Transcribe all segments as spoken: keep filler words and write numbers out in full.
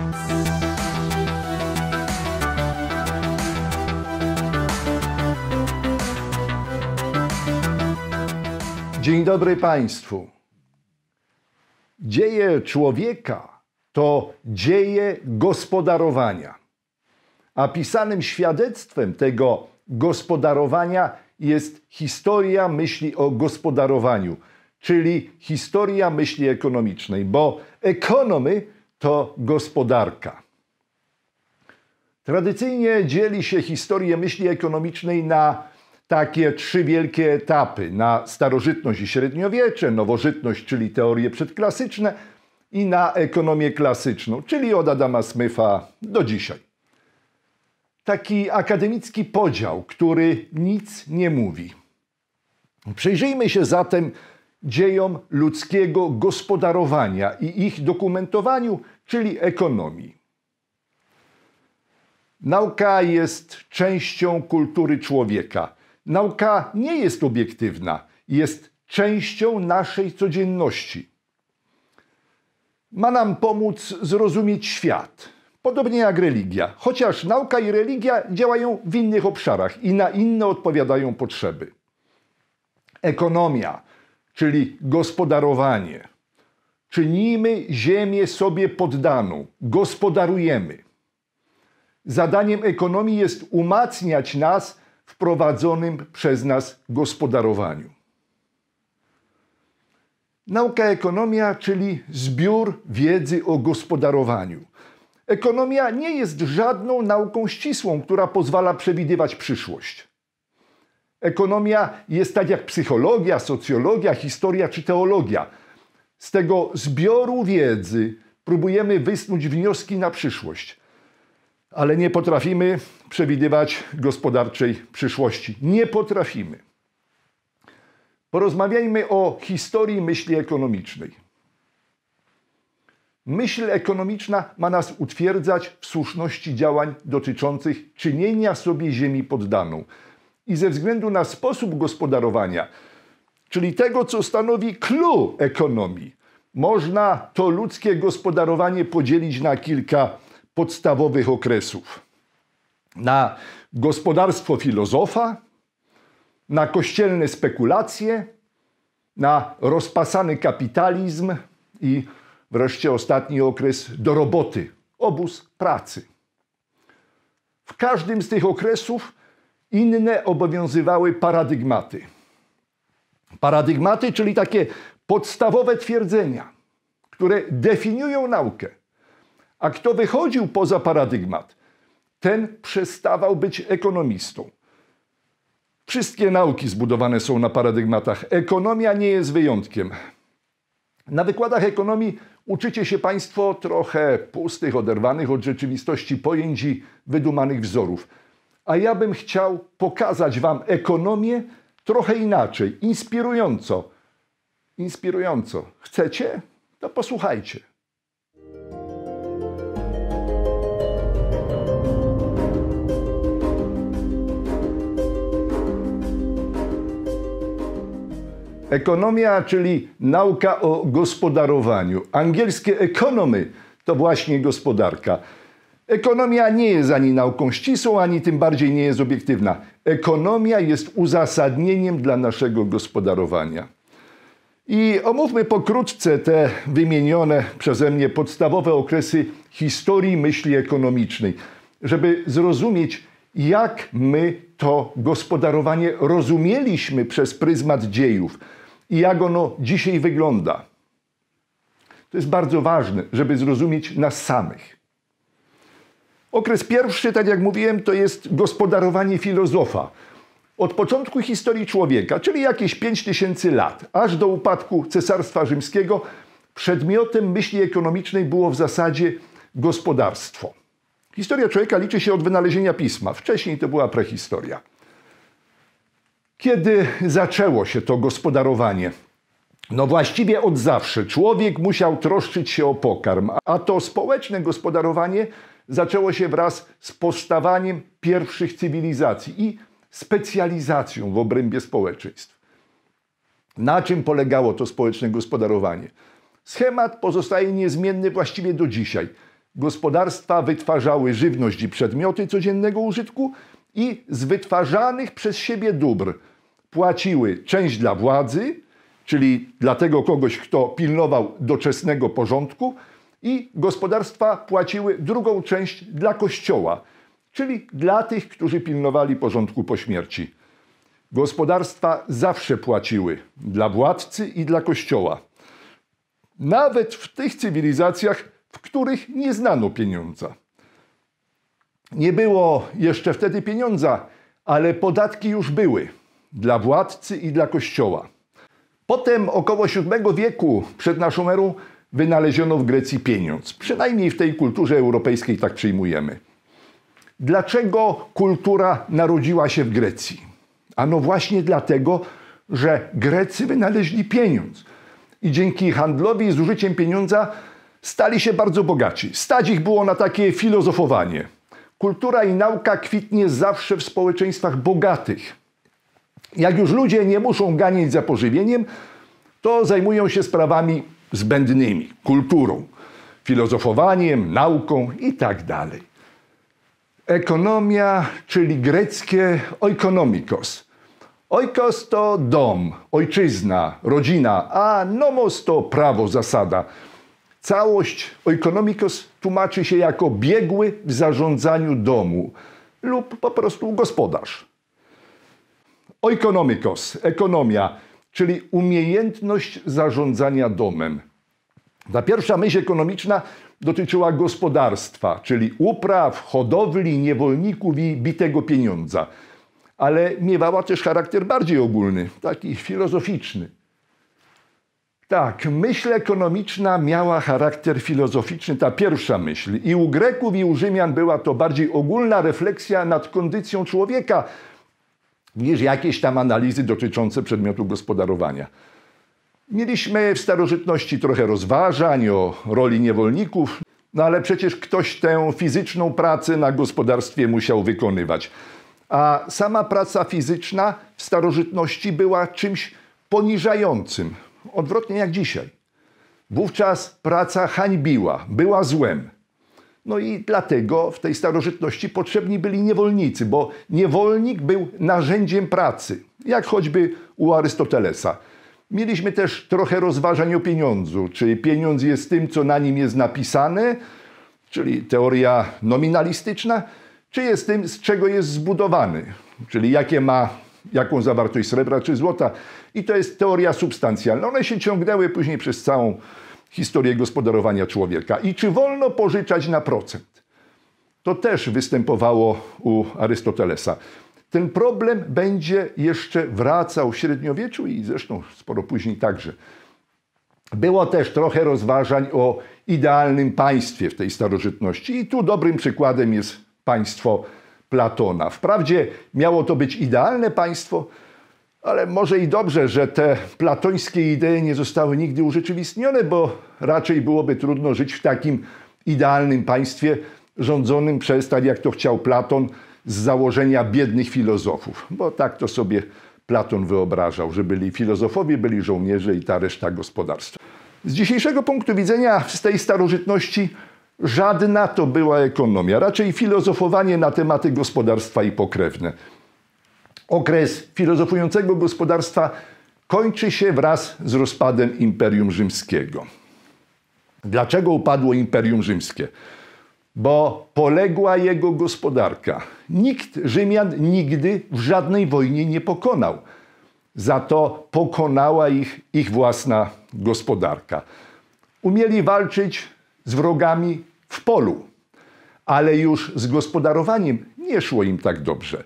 Dzień dobry Państwu. Dzieje człowieka to dzieje gospodarowania, a pisanym świadectwem tego gospodarowania jest historia myśli o gospodarowaniu, czyli historia myśli ekonomicznej, bo ekonomy to gospodarka. Tradycyjnie dzieli się historię myśli ekonomicznej na takie trzy wielkie etapy: na starożytność i średniowiecze, nowożytność, czyli teorie przedklasyczne, i na ekonomię klasyczną, czyli od Adama Smitha do dzisiaj. Taki akademicki podział, który nic nie mówi. Przyjrzyjmy się zatem dziejom ludzkiego gospodarowania i ich dokumentowaniu, czyli ekonomii. Nauka jest częścią kultury człowieka. Nauka nie jest obiektywna, jest częścią naszej codzienności. Ma nam pomóc zrozumieć świat, podobnie jak religia, chociaż nauka i religia działają w innych obszarach i na inne odpowiadają potrzeby. Ekonomia, czyli gospodarowanie. Czynimy ziemię sobie poddaną, gospodarujemy. Zadaniem ekonomii jest umacniać nas w prowadzonym przez nas gospodarowaniu. Nauka ekonomia, czyli zbiór wiedzy o gospodarowaniu. Ekonomia nie jest żadną nauką ścisłą, która pozwala przewidywać przyszłość. Ekonomia jest tak jak psychologia, socjologia, historia czy teologia. Z tego zbioru wiedzy próbujemy wysnuć wnioski na przyszłość, ale nie potrafimy przewidywać gospodarczej przyszłości. Nie potrafimy. Porozmawiajmy o historii myśli ekonomicznej. Myśl ekonomiczna ma nas utwierdzać w słuszności działań dotyczących czynienia sobie ziemi poddaną. I ze względu na sposób gospodarowania, czyli tego, co stanowi clou ekonomii, można to ludzkie gospodarowanie podzielić na kilka podstawowych okresów. Na gospodarstwo filozofa, na kościelne spekulacje, na rozpasany kapitalizm i wreszcie ostatni okres do roboty, obóz pracy. W każdym z tych okresów inne obowiązywały paradygmaty. Paradygmaty, czyli takie podstawowe twierdzenia, które definiują naukę. A kto wychodził poza paradygmat, ten przestawał być ekonomistą. Wszystkie nauki zbudowane są na paradygmatach. Ekonomia nie jest wyjątkiem. Na wykładach ekonomii uczycie się Państwo trochę pustych, oderwanych od rzeczywistości pojęć i wydumanych wzorów. A ja bym chciał pokazać Wam ekonomię trochę inaczej, inspirująco. Inspirująco. Chcecie? To posłuchajcie. Ekonomia, czyli nauka o gospodarowaniu. Angielskie economy to właśnie gospodarka. Ekonomia nie jest ani nauką ścisłą, ani tym bardziej nie jest obiektywna. Ekonomia jest uzasadnieniem dla naszego gospodarowania. I omówmy pokrótce te wymienione przeze mnie podstawowe okresy historii myśli ekonomicznej, żeby zrozumieć, jak my to gospodarowanie rozumieliśmy przez pryzmat dziejów i jak ono dzisiaj wygląda. To jest bardzo ważne, żeby zrozumieć nas samych. Okres pierwszy, tak jak mówiłem, to jest gospodarowanie filozofa. Od początku historii człowieka, czyli jakieś pięć tysięcy lat, aż do upadku Cesarstwa Rzymskiego, przedmiotem myśli ekonomicznej było w zasadzie gospodarstwo. Historia człowieka liczy się od wynalezienia pisma. Wcześniej to była prehistoria. Kiedy zaczęło się to gospodarowanie? No właściwie od zawsze. Człowiek musiał troszczyć się o pokarm, a to społeczne gospodarowanie zaczęło się wraz z powstawaniem pierwszych cywilizacji i specjalizacją w obrębie społeczeństw. Na czym polegało to społeczne gospodarowanie? Schemat pozostaje niezmienny właściwie do dzisiaj. gospodarstwa wytwarzały żywność i przedmioty codziennego użytku i z wytwarzanych przez siebie dóbr płaciły część dla władzy, czyli dla tego kogoś, kto pilnował doczesnego porządku, i gospodarstwa płaciły drugą część dla Kościoła, czyli dla tych, którzy pilnowali porządku po śmierci. Gospodarstwa zawsze płaciły dla władcy i dla Kościoła. Nawet w tych cywilizacjach, w których nie znano pieniądza. Nie było jeszcze wtedy pieniądza, ale podatki już były dla władcy i dla Kościoła. Potem około siódmego wieku przed naszą erą wynaleziono w Grecji pieniądz. Przynajmniej w tej kulturze europejskiej tak przyjmujemy. Dlaczego kultura narodziła się w Grecji? Ano właśnie dlatego, że Grecy wynaleźli pieniądz. I dzięki handlowi z użyciem pieniądza stali się bardzo bogaci. Stać ich było na takie filozofowanie. Kultura i nauka kwitnie zawsze w społeczeństwach bogatych. Jak już ludzie nie muszą ganiać za pożywieniem, to zajmują się sprawami zbędnymi, kulturą, filozofowaniem, nauką i tak dalej. Ekonomia, czyli greckie oikonomikos. Oikos to dom, ojczyzna, rodzina, a nomos to prawo, zasada. Całość oikonomikos tłumaczy się jako biegły w zarządzaniu domu lub po prostu gospodarz. Oikonomikos, ekonomia, czyli umiejętność zarządzania domem. Ta pierwsza myśl ekonomiczna dotyczyła gospodarstwa, czyli upraw, hodowli, niewolników i bitego pieniądza. Ale miewała też charakter bardziej ogólny, taki filozoficzny. Tak, myśl ekonomiczna miała charakter filozoficzny, ta pierwsza myśl. I u Greków, i u Rzymian była to bardziej ogólna refleksja nad kondycją człowieka, niż jakieś tam analizy dotyczące przedmiotu gospodarowania. Mieliśmy w starożytności trochę rozważań o roli niewolników, no ale przecież ktoś tę fizyczną pracę na gospodarstwie musiał wykonywać. A sama praca fizyczna w starożytności była czymś poniżającym, odwrotnie jak dzisiaj. Wówczas praca hańbiła, była złem. No i dlatego w tej starożytności potrzebni byli niewolnicy, bo niewolnik był narzędziem pracy, jak choćby u Arystotelesa. Mieliśmy też trochę rozważań o pieniądzu. Czy pieniądz jest tym, co na nim jest napisane, czyli teoria nominalistyczna, czy jest tym, z czego jest zbudowany, czyli jakie ma, jaką zawartość srebra czy złota. I to jest teoria substancjalna. One się ciągnęły później przez całą historię gospodarowania człowieka. I czy wolno pożyczać na procent? To też występowało u Arystotelesa. Ten problem będzie jeszcze wracał w średniowieczu i zresztą sporo później także. Było też trochę rozważań o idealnym państwie w tej starożytności i tu dobrym przykładem jest państwo Platona. Wprawdzie miało to być idealne państwo, ale może i dobrze, że te platońskie idee nie zostały nigdy urzeczywistnione, bo raczej byłoby trudno żyć w takim idealnym państwie rządzonym przez, tak jak to chciał Platon, z założenia biednych filozofów. Bo tak to sobie Platon wyobrażał, że byli filozofowie, byli żołnierze i ta reszta gospodarstwa. Z dzisiejszego punktu widzenia z tej starożytności żadna to była ekonomia, raczej filozofowanie na tematy gospodarstwa i pokrewne. Okres filozofującego gospodarstwa kończy się wraz z rozpadem Imperium Rzymskiego. Dlaczego upadło Imperium Rzymskie? Bo poległa jego gospodarka. Nikt Rzymian nigdy w żadnej wojnie nie pokonał. Za to pokonała ich ich własna gospodarka. Umieli walczyć z wrogami w polu, ale już z gospodarowaniem nie szło im tak dobrze.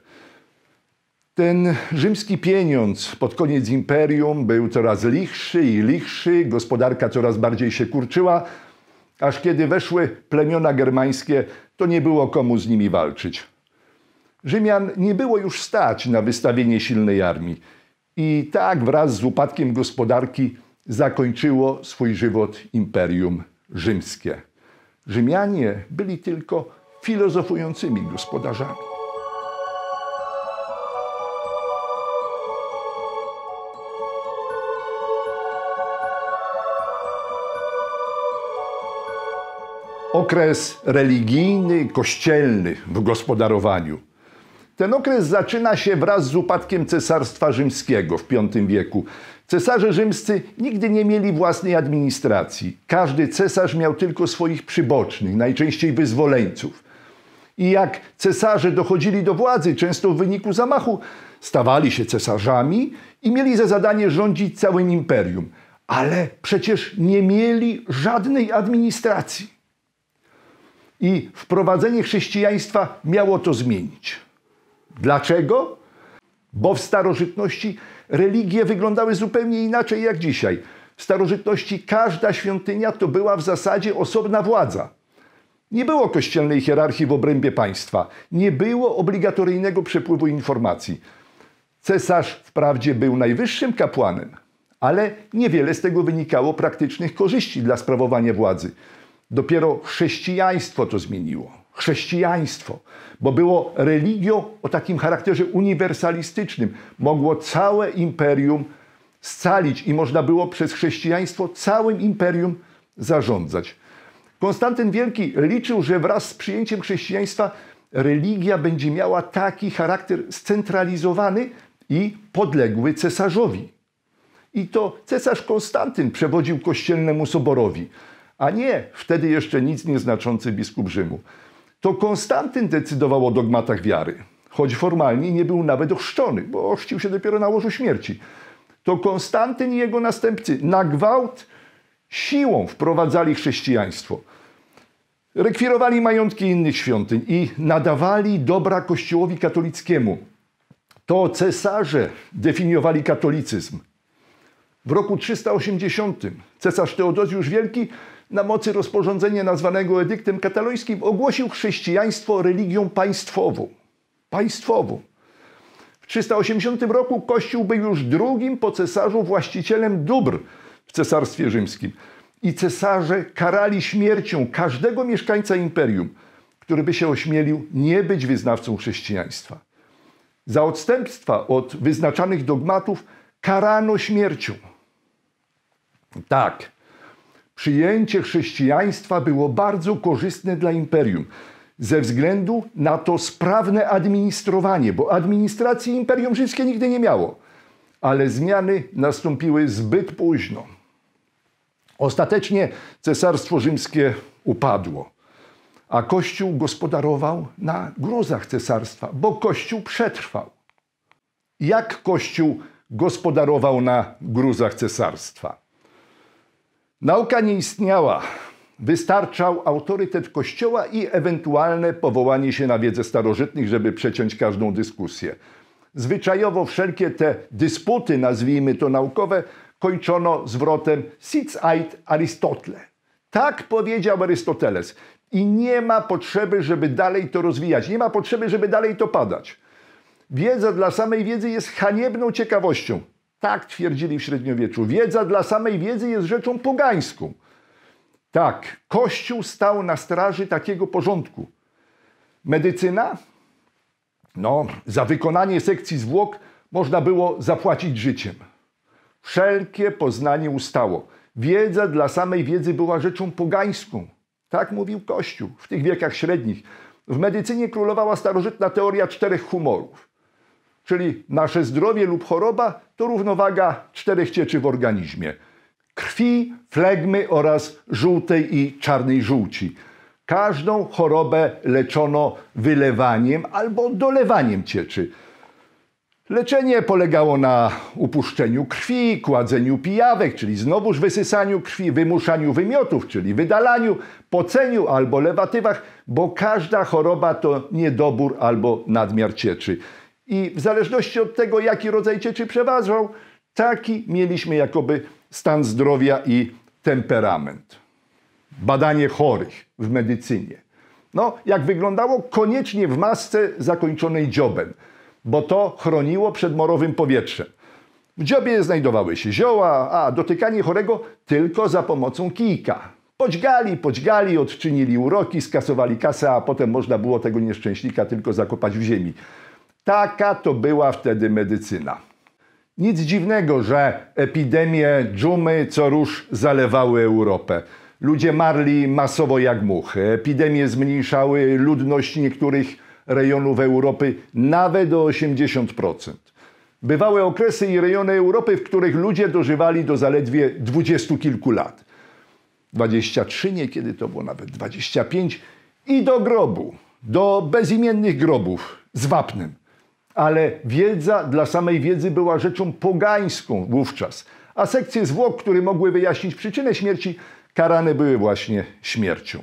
Ten rzymski pieniądz pod koniec imperium był coraz lichszy i lichszy, gospodarka coraz bardziej się kurczyła, aż kiedy weszły plemiona germańskie, to nie było komu z nimi walczyć. Rzymian nie było już stać na wystawienie silnej armii i tak wraz z upadkiem gospodarki zakończyło swój żywot Imperium Rzymskie. Rzymianie byli tylko filozofującymi gospodarzami. okres religijny, kościelny w gospodarowaniu. Ten okres zaczyna się wraz z upadkiem Cesarstwa Rzymskiego w piątym wieku. Cesarze rzymscy nigdy nie mieli własnej administracji. Każdy cesarz miał tylko swoich przybocznych, najczęściej wyzwoleńców. I jak cesarze dochodzili do władzy, często w wyniku zamachu, stawali się cesarzami i mieli za zadanie rządzić całym imperium. Ale przecież nie mieli żadnej administracji. I wprowadzenie chrześcijaństwa miało to zmienić. Dlaczego? Bo w starożytności religie wyglądały zupełnie inaczej jak dzisiaj. W starożytności każda świątynia to była w zasadzie osobna władza. Nie było kościelnej hierarchii w obrębie państwa. Nie było obligatoryjnego przepływu informacji. Cesarz wprawdzie był najwyższym kapłanem, ale niewiele z tego wynikało praktycznych korzyści dla sprawowania władzy. Dopiero chrześcijaństwo to zmieniło. Chrześcijaństwo, bo było religią o takim charakterze uniwersalistycznym. Mogło całe imperium scalić i można było przez chrześcijaństwo całym imperium zarządzać. Konstantyn Wielki liczył, że wraz z przyjęciem chrześcijaństwa religia będzie miała taki charakter scentralizowany i podległy cesarzowi. I to cesarz Konstantyn przewodził kościelnemu soborowi, a nie wtedy jeszcze nic nieznaczący biskup Rzymu. To Konstantyn decydował o dogmatach wiary, choć formalnie nie był nawet ochrzczony, bo ochrzcił się dopiero na łożu śmierci. To Konstantyn i jego następcy na gwałt siłą wprowadzali chrześcijaństwo. Rekwirowali majątki innych świątyń i nadawali dobra Kościołowi katolickiemu. To cesarze definiowali katolicyzm. W roku trzysta osiemdziesiątym cesarz Teodozjusz Wielki na mocy rozporządzenia nazwanego edyktem katalońskim ogłosił chrześcijaństwo religią państwową. Państwową. W trzysta osiemdziesiątym roku Kościół był już drugim po cesarzu właścicielem dóbr w Cesarstwie Rzymskim. I cesarze karali śmiercią każdego mieszkańca imperium, który by się ośmielił nie być wyznawcą chrześcijaństwa. Za odstępstwa od wyznaczanych dogmatów karano śmiercią. Tak, przyjęcie chrześcijaństwa było bardzo korzystne dla imperium ze względu na to sprawne administrowanie, bo administracji imperium rzymskie nigdy nie miało. Ale zmiany nastąpiły zbyt późno. Ostatecznie Cesarstwo Rzymskie upadło, a Kościół gospodarował na gruzach cesarstwa, bo Kościół przetrwał. Jak Kościół gospodarował na gruzach cesarstwa? Nauka nie istniała. Wystarczał autorytet Kościoła i ewentualne powołanie się na wiedzę starożytnych, żeby przeciąć każdą dyskusję. Zwyczajowo wszelkie te dysputy, nazwijmy to naukowe, kończono zwrotem "Sit ait Aristotle". Tak powiedział Arystoteles. I nie ma potrzeby, żeby dalej to rozwijać. Nie ma potrzeby, żeby dalej to padać. Wiedza dla samej wiedzy jest haniebną ciekawością. Tak twierdzili w średniowieczu. Wiedza dla samej wiedzy jest rzeczą pogańską. Tak, Kościół stał na straży takiego porządku. Medycyna? No, za wykonanie sekcji zwłok można było zapłacić życiem. Wszelkie poznanie ustało. Wiedza dla samej wiedzy była rzeczą pogańską. Tak mówił Kościół w tych wiekach średnich. W medycynie królowała starożytna teoria czterech humorów. Czyli nasze zdrowie lub choroba to równowaga czterech cieczy w organizmie. Krwi, flegmy oraz żółtej i czarnej żółci. Każdą chorobę leczono wylewaniem albo dolewaniem cieczy. Leczenie polegało na upuszczeniu krwi, kładzeniu pijawek, czyli znowuż wysysaniu krwi, wymuszaniu wymiotów, czyli wydalaniu, poceniu albo lewatywach, bo każda choroba to niedobór albo nadmiar cieczy. I w zależności od tego, jaki rodzaj cieczy przeważał, taki mieliśmy jakoby stan zdrowia i temperament. Badanie chorych w medycynie. No, jak wyglądało? Koniecznie w masce zakończonej dziobem, bo to chroniło przed morowym powietrzem. W dziobie znajdowały się zioła, a dotykanie chorego tylko za pomocą kijka. Podźgali, podźgali, odczynili uroki, skasowali kasę, a potem można było tego nieszczęśnika tylko zakopać w ziemi. Taka to była wtedy medycyna. Nic dziwnego, że epidemie dżumy co róż zalewały Europę. Ludzie marli masowo jak muchy. Epidemie zmniejszały ludność niektórych rejonów Europy nawet o osiemdziesiąt procent. Bywały okresy i rejony Europy, w których ludzie dożywali do zaledwie dwudziestu kilku lat. dwadzieścia trzy niekiedy to było nawet dwadzieścia pięć i do grobu, do bezimiennych grobów z wapnem. Ale wiedza dla samej wiedzy była rzeczą pogańską wówczas, a sekcje zwłok, które mogły wyjaśnić przyczynę śmierci, karane były właśnie śmiercią.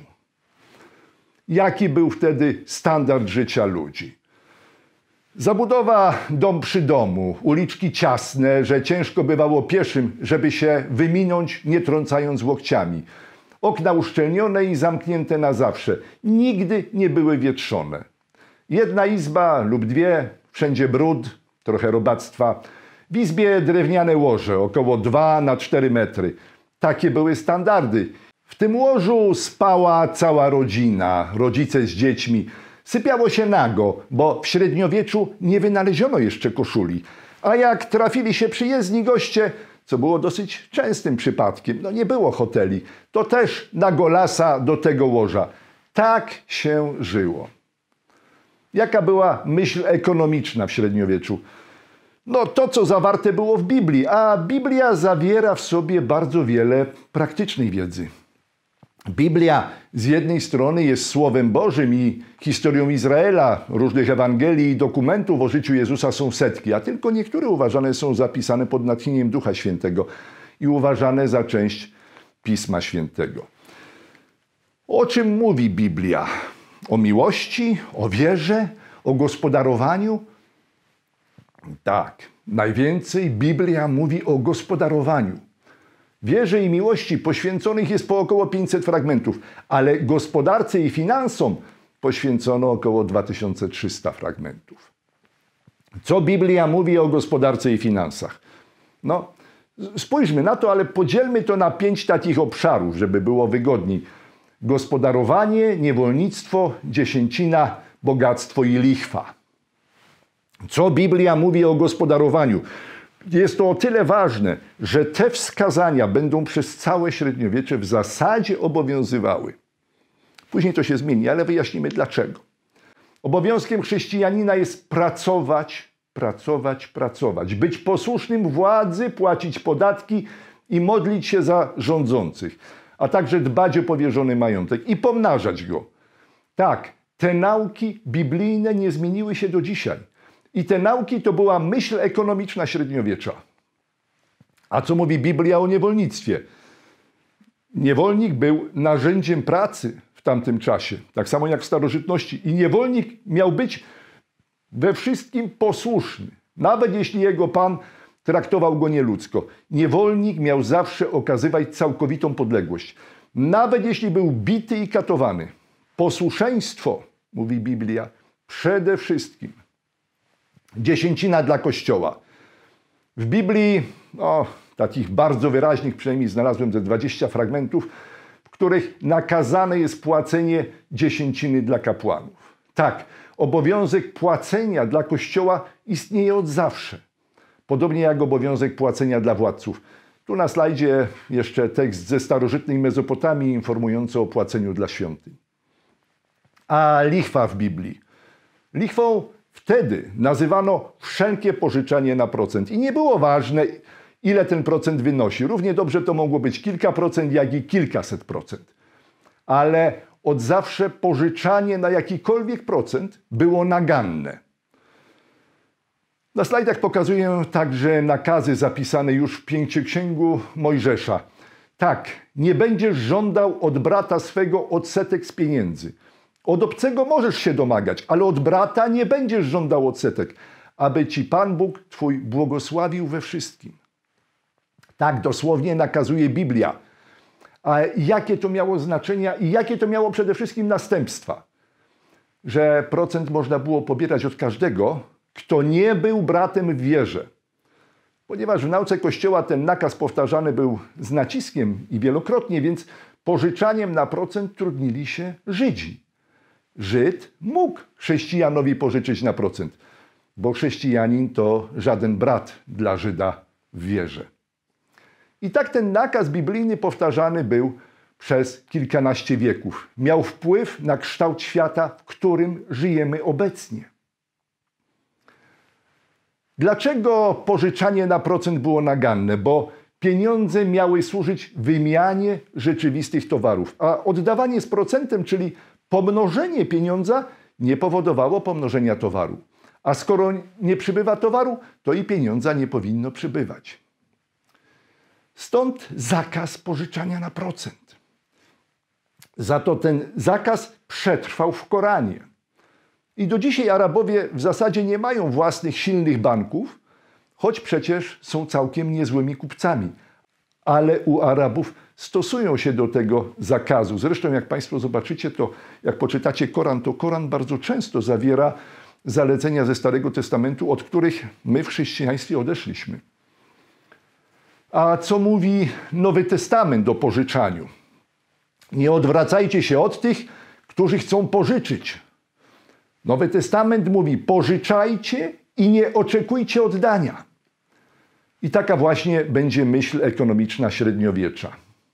Jaki był wtedy standard życia ludzi? Zabudowa dom przy domu, uliczki ciasne, że ciężko bywało pieszym, żeby się wyminąć, nie trącając łokciami. Okna uszczelnione i zamknięte na zawsze. Nigdy nie były wietrzone. Jedna izba lub dwie, wszędzie brud, trochę robactwa. W izbie drewniane łoże, około dwa na cztery metry. Takie były standardy. W tym łożu spała cała rodzina, rodzice z dziećmi. Sypiało się nago, bo w średniowieczu nie wynaleziono jeszcze koszuli. A jak trafili się przyjezdni goście, co było dosyć częstym przypadkiem, no nie było hoteli, to też na golasa do tego łoża. Tak się żyło. Jaka była myśl ekonomiczna w średniowieczu? No to, co zawarte było w Biblii, a Biblia zawiera w sobie bardzo wiele praktycznej wiedzy. Biblia z jednej strony jest Słowem Bożym i historią Izraela, różnych Ewangelii i dokumentów o życiu Jezusa są setki, a tylko niektóre uważane są zapisane pod natchnieniem Ducha Świętego i uważane za część Pisma Świętego. O czym mówi Biblia? O miłości, o wierze, o gospodarowaniu? Tak, najwięcej Biblia mówi o gospodarowaniu. Wierze i miłości poświęconych jest po około pięćset fragmentów, ale gospodarce i finansom poświęcono około dwa tysiące trzysta fragmentów. Co Biblia mówi o gospodarce i finansach? No, spójrzmy na to, ale podzielmy to na pięć takich obszarów, żeby było wygodniej. Gospodarowanie, niewolnictwo, dziesięcina, bogactwo i lichwa. Co Biblia mówi o gospodarowaniu? Jest to o tyle ważne, że te wskazania będą przez całe średniowiecze w zasadzie obowiązywały. Później to się zmieni, ale wyjaśnimy dlaczego. Obowiązkiem chrześcijanina jest pracować, pracować, pracować. Być posłusznym władzy, płacić podatki i modlić się za rządzących, a także dbać o powierzony majątek i pomnażać go. Tak, te nauki biblijne nie zmieniły się do dzisiaj. I te nauki to była myśl ekonomiczna średniowiecza. A co mówi Biblia o niewolnictwie? Niewolnik był narzędziem pracy w tamtym czasie, tak samo jak w starożytności. I niewolnik miał być we wszystkim posłuszny, nawet jeśli jego pan traktował go nieludzko. Niewolnik miał zawsze okazywać całkowitą podległość, nawet jeśli był bity i katowany. Posłuszeństwo, mówi Biblia, przede wszystkim. Dziesięcina dla Kościoła. W Biblii, no, takich bardzo wyraźnych, przynajmniej znalazłem ze dwadzieścia fragmentów, w których nakazane jest płacenie dziesięciny dla kapłanów. Tak, obowiązek płacenia dla Kościoła istnieje od zawsze. Podobnie jak obowiązek płacenia dla władców. Tu na slajdzie jeszcze tekst ze starożytnej Mezopotamii informujący o płaceniu dla świątyń. A lichwa w Biblii. Lichwą wtedy nazywano wszelkie pożyczanie na procent. I nie było ważne, ile ten procent wynosi. Równie dobrze to mogło być kilka procent, jak i kilkaset procent. Ale od zawsze pożyczanie na jakikolwiek procent było naganne. Na slajdach pokazuję także nakazy zapisane już w Pięcioksięgu Mojżesza. Tak, nie będziesz żądał od brata swego odsetek z pieniędzy. Od obcego możesz się domagać, ale od brata nie będziesz żądał odsetek, aby ci Pan Bóg twój błogosławił we wszystkim. Tak dosłownie nakazuje Biblia. A jakie to miało znaczenia i jakie to miało przede wszystkim następstwa? Że procent można było pobierać od każdego, kto nie był bratem w wierze. Ponieważ w nauce Kościoła ten nakaz powtarzany był z naciskiem i wielokrotnie, więc pożyczaniem na procent trudnili się Żydzi. Żyd mógł chrześcijanowi pożyczyć na procent, bo chrześcijanin to żaden brat dla Żyda w wierze. I tak ten nakaz biblijny powtarzany był przez kilkanaście wieków. Miał wpływ na kształt świata, w którym żyjemy obecnie. Dlaczego pożyczanie na procent było naganne? Bo pieniądze miały służyć wymianie rzeczywistych towarów, a oddawanie z procentem, czyli pomnożenie pieniądza, nie powodowało pomnożenia towaru. A skoro nie przybywa towaru, to i pieniądza nie powinno przybywać. Stąd zakaz pożyczania na procent. Za to ten zakaz przetrwał w Koranie. I do dzisiaj Arabowie w zasadzie nie mają własnych silnych banków, choć przecież są całkiem niezłymi kupcami. Ale u Arabów stosują się do tego zakazu. Zresztą jak Państwo zobaczycie, to jak poczytacie Koran, to Koran bardzo często zawiera zalecenia ze Starego Testamentu, od których my w chrześcijaństwie odeszliśmy. A co mówi Nowy Testament o pożyczaniu? Nie odwracajcie się od tych, którzy chcą pożyczyć. Nowy Testament mówi: pożyczajcie i nie oczekujcie oddania. I taka właśnie będzie myśl ekonomiczna średniowiecza.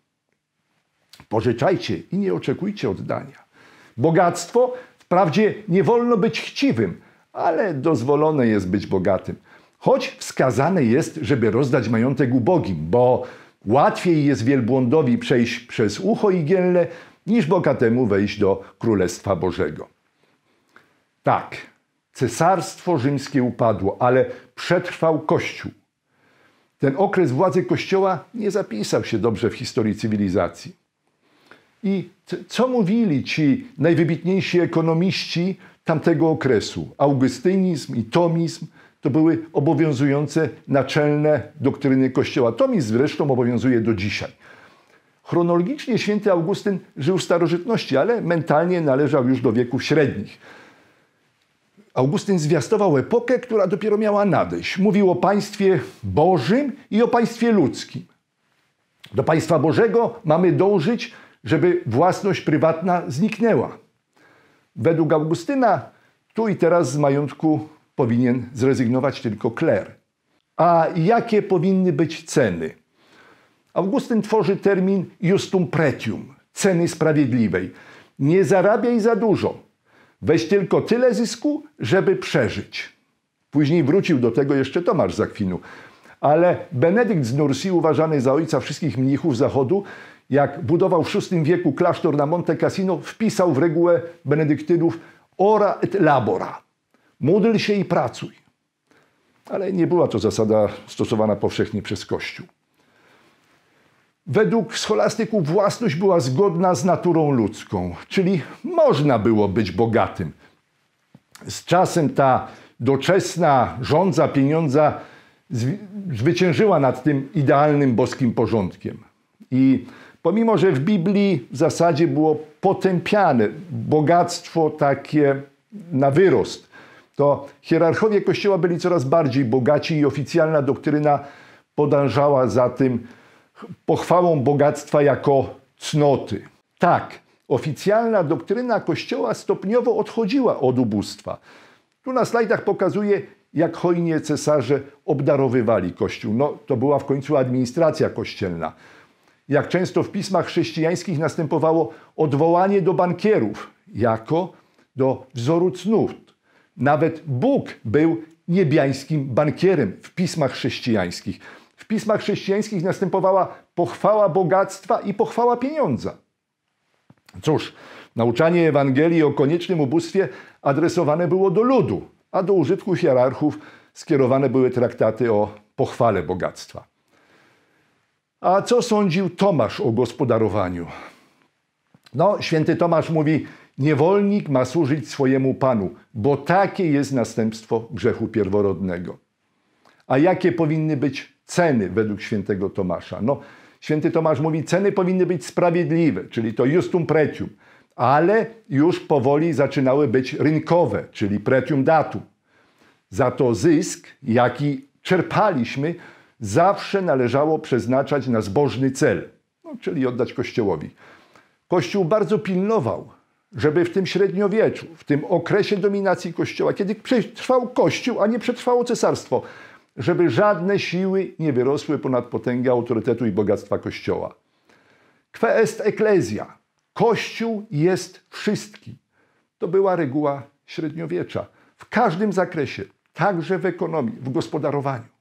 Pożyczajcie i nie oczekujcie oddania. Bogactwo, wprawdzie nie wolno być chciwym, ale dozwolone jest być bogatym. Choć wskazane jest, żeby rozdać majątek ubogim, bo łatwiej jest wielbłądowi przejść przez ucho igielne, niż bogatemu wejść do Królestwa Bożego. Tak, cesarstwo rzymskie upadło, ale przetrwał Kościół. Ten okres władzy Kościoła nie zapisał się dobrze w historii cywilizacji. I co mówili ci najwybitniejsi ekonomiści tamtego okresu? Augustynizm i tomizm to były obowiązujące naczelne doktryny Kościoła. Tomizm zresztą obowiązuje do dzisiaj. Chronologicznie święty Augustyn żył w starożytności, ale mentalnie należał już do wieków średnich. Augustyn zwiastował epokę, która dopiero miała nadejść. Mówił o państwie Bożym i o państwie ludzkim. Do państwa Bożego mamy dążyć, żeby własność prywatna zniknęła. Według Augustyna tu i teraz z majątku powinien zrezygnować tylko kler. A jakie powinny być ceny? Augustyn tworzy termin justum pretium, ceny sprawiedliwej. Nie zarabiaj za dużo. Weź tylko tyle zysku, żeby przeżyć. Później wrócił do tego jeszcze Tomasz z Akwinu. Ale Benedykt z Nursi, uważany za ojca wszystkich mnichów Zachodu, jak budował w szóstym wieku klasztor na Monte Cassino, wpisał w regułę benedyktynów ora et labora. Módl się i pracuj. Ale nie była to zasada stosowana powszechnie przez Kościół. Według scholastyków własność była zgodna z naturą ludzką, czyli można było być bogatym. Z czasem ta doczesna żądza pieniądza zwyciężyła nad tym idealnym boskim porządkiem. I pomimo że w Biblii w zasadzie było potępiane bogactwo takie na wyrost, to hierarchowie Kościoła byli coraz bardziej bogaci i oficjalna doktryna podążała za tym pochwałą bogactwa jako cnoty. Tak, oficjalna doktryna Kościoła stopniowo odchodziła od ubóstwa. Tu na slajdach pokazuję, jak hojnie cesarze obdarowywali Kościół. No, to była w końcu administracja kościelna. Jak często w pismach chrześcijańskich następowało odwołanie do bankierów jako do wzoru cnót. Nawet Bóg był niebiańskim bankierem w pismach chrześcijańskich. W pismach chrześcijańskich następowała pochwała bogactwa i pochwała pieniądza. Cóż, nauczanie Ewangelii o koniecznym ubóstwie adresowane było do ludu, a do użytku hierarchów skierowane były traktaty o pochwale bogactwa. A co sądził Tomasz o gospodarowaniu? No, święty Tomasz mówi: niewolnik ma służyć swojemu Panu, bo takie jest następstwo grzechu pierworodnego. A jakie powinny być ceny według świętego Tomasza? No, święty Tomasz mówi, ceny powinny być sprawiedliwe, czyli to justum pretium, ale już powoli zaczynały być rynkowe, czyli pretium datum. Za to zysk, jaki czerpaliśmy, zawsze należało przeznaczać na zbożny cel, no, czyli oddać Kościołowi. Kościół bardzo pilnował, żeby w tym średniowieczu, w tym okresie dominacji Kościoła, kiedy przetrwał Kościół, a nie przetrwało cesarstwo, żeby żadne siły nie wyrosły ponad potęgę autorytetu i bogactwa Kościoła. Que est ecclesia. Kościół jest wszystkim. To była reguła średniowiecza. W każdym zakresie, także w ekonomii, w gospodarowaniu.